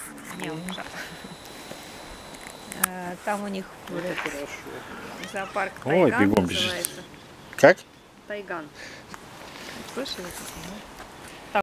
Там у них зоопарк Ой, Тайган бегом называется. Как? Тайган. Слышали?